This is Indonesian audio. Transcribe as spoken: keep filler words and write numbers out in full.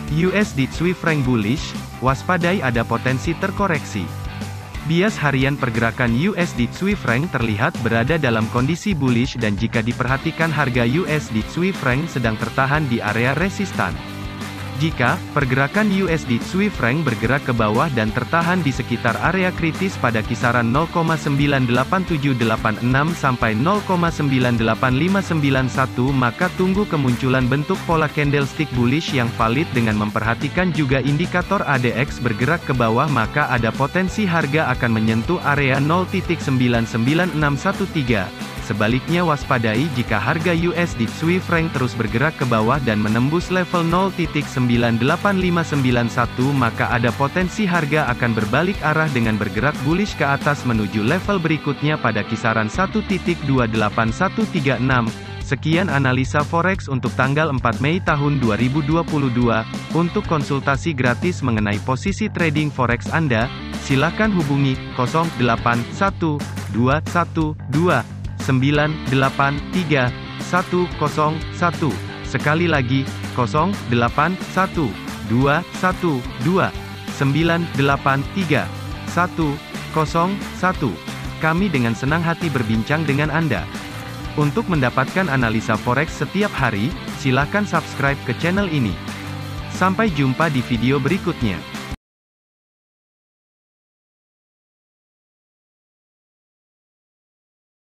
U S D Swiss franc bullish, waspadai ada potensi terkoreksi. Bias harian pergerakan U S D Swiss franc terlihat berada dalam kondisi bullish dan jika diperhatikan harga U S D Swiss franc sedang tertahan di area resistan. Jika pergerakan U S D Swiss franc bergerak ke bawah dan tertahan di sekitar area kritis pada kisaran nol koma sembilan delapan tujuh delapan enam sampai nol koma sembilan delapan lima sembilan satu, maka tunggu kemunculan bentuk pola candlestick bullish yang valid dengan memperhatikan juga indikator A D X bergerak ke bawah, maka ada potensi harga akan menyentuh area nol titik sembilan sembilan enam satu tiga. Sebaliknya waspadai jika harga U S D Swiss franc terus bergerak ke bawah dan menembus level nol titik sembilan delapan lima sembilan satu, maka ada potensi harga akan berbalik arah dengan bergerak bullish ke atas menuju level berikutnya pada kisaran satu titik dua delapan satu tiga enam. Sekian analisa forex untuk tanggal empat Mei tahun dua ribu dua puluh dua. Untuk konsultasi gratis mengenai posisi trading forex Anda, silakan hubungi nol delapan satu dua satu dua sembilan delapan tiga satu nol satu. Sekali lagi, nol delapan satu dua satu dua sembilan delapan tiga satu nol satu. Kami dengan senang hati berbincang dengan Anda. Untuk mendapatkan analisa forex setiap hari, silakan subscribe ke channel ini. Sampai jumpa di video berikutnya.